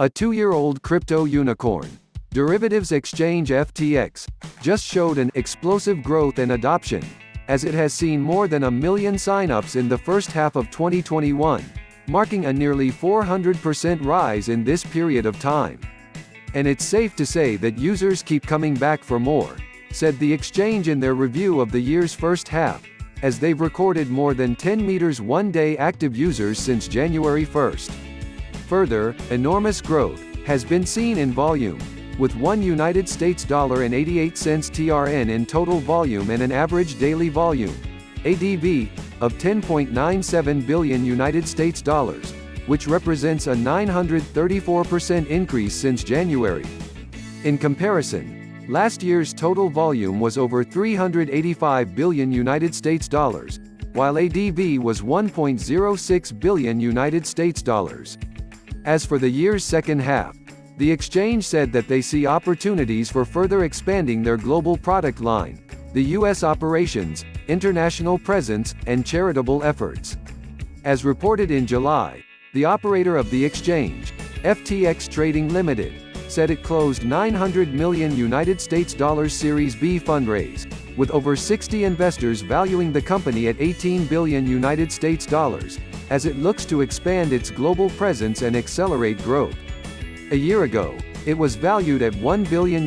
A 2-year-old crypto unicorn, derivatives exchange FTX, just showed an explosive growth and adoption, as it has seen more than 1 million signups in the first half of 2021, marking a nearly 400% rise in this period of time. And it's safe to say that users keep coming back for more, said the exchange in their review of the year's first half, as they've recorded more than 10 million one-day active users since January 1st. Further, enormous growth has been seen in volume, with $1.88 TRN in total volume and an average daily volume (ADV) of $10.97 billion, which represents a 934% increase since January. In comparison, last year's total volume was over $385 billion, while ADV was $1.06 billion. As for the year's second half, the exchange said that they see opportunities for further expanding their global product line, the U.S. operations, international presence, and charitable efforts. As reported in July, the operator of the exchange, FTX Trading Limited, said it closed $900 million Series B fundraise, with over 60 investors valuing the company at $18 billion, as it looks to expand its global presence and accelerate growth. A year ago, it was valued at $1 billion.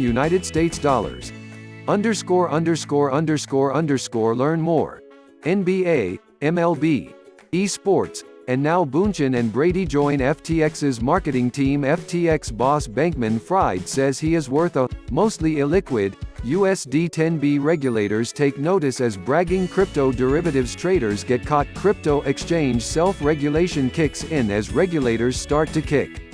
Learn more. NBA, MLB, esports, and now Boonchen and Brady join FTX's marketing team. FTX boss Bankman-Fried says he is worth a mostly illiquid USD10B. Regulators take notice as bragging crypto derivatives traders get caught. Crypto exchange self-regulation kicks in as regulators start to kick